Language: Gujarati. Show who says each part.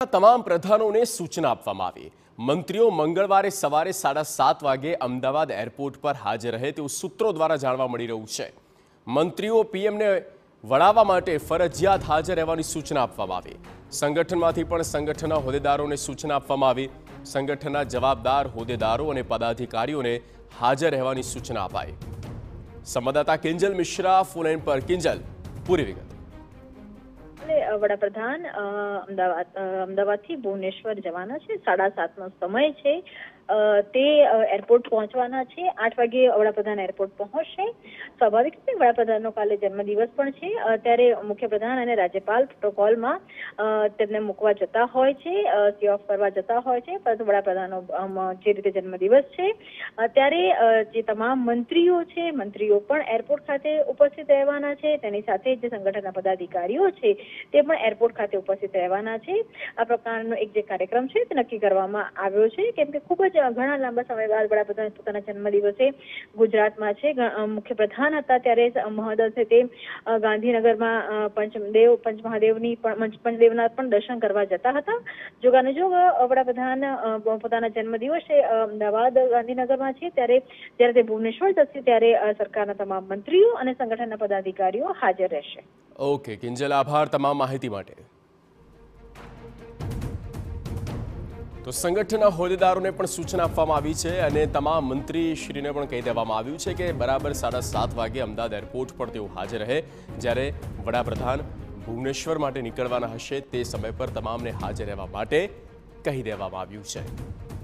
Speaker 1: તમામ પ્રધાનોને સૂચના આપવામાં આવી। મંત્રીઓ મંગળવારે સવારે 7:30 વાગે અમદાવાદ એરપોર્ટ પર હાજર રહે તેવું સૂત્રો દ્વારા જાણવા મળી રહ્યું છે। મંત્રીઓ પીએમને વડાવવા માટે ફરજિયાત હાજર રહેવાની સૂચના આપવામાં આવી। સંગઠનમાંથી પણ સંગઠનના હોદ્દેદારોને સૂચના આપવામાં આવી। સંગઠનના જવાબદાર હોદ્દેદારો અને પદાધિકારીઓને હાજર રહેવાની સૂચના અપાઈ। સંવાદદાતા કિંજલ મિશ્રા ફોન લાઈન પર। કિંજલ, પૂરી વિગત।
Speaker 2: વડાપ્રધાન અમદાવાદથી ભુવનેશ્વર જવાના છે। 7:30નો સમય છે। તે એરપોર્ટ પહોંચવાના છે। 8 વાગે વડાપ્રધાન એરપોર્ટ પહોંચશે। સ્વાભાવિક છે, વડાપ્રધાનનો કાલે જન્મદિવસ પણ છે, ત્યારે મુખ્યપ્રધાન અને રાજ્યપાલ પ્રોટોકોલમાં તેમને મૂકવા જતા હોય છે, સી ઓફ કરવા જતા હોય છે, પરંતુ વડાપ્રધાનનો જે રીતે જન્મદિવસ છે ત્યારે જે તમામ મંત્રીઓ છે, મંત્રીઓ પણ એરપોર્ટ ખાતે ઉપસ્થિત રહેવાના છે। તેની સાથે જે સંગઠનના પદાધિકારીઓ છે તે પણ એરપોર્ટ ખાતે ઉપસ્થિત રહેવાના છે। આ પ્રકારનો એક જે કાર્યક્રમ છે તે નક્કી કરવામાં આવ્યો છે, કેમ કે ખૂબ જ ઘણા લાંબા સમય બાદ વડાપ્રધાન પોતાના જન્મદિવસે ગુજરાતમાં છે। મુખ્યપ્રધાન હતા ત્યારે મહોદય છે તે ગાંધીનગરમાં પંચમહાદેવના પણ દર્શન કરવા જતા હતા। જોગાનુજોગ વડાપ્રધાન પોતાના જન્મદિવસે અમદાવાદ ગાંધીનગરમાં છે, ત્યારે જ્યારે તે ભુવનેશ્વર જશે ત્યારે સરકારના તમામ મંત્રીઓ અને સંગઠનના પદાધિકારીઓ હાજર રહેશે।
Speaker 1: ઓકે કિંજલ, આભાર તમામ માહિતી માટે। તો સંગઠનના હોદ્દેદારોને પણ સૂચના આપવામાં આવી છે અને તમામ મંત્રીશ્રીને પણ કહી દેવામાં આવ્યું છે કે બરાબર 7:30 વાગે અમદાવાદ એરપોર્ટ પર તેઓ હાજર રહે। જ્યારે વડાપ્રધાન ભુવનેશ્વર માટે નીકળવાના હશે તે સમય પર તમામને હાજર રહેવા માટે કહી દેવામાં આવ્યું છે।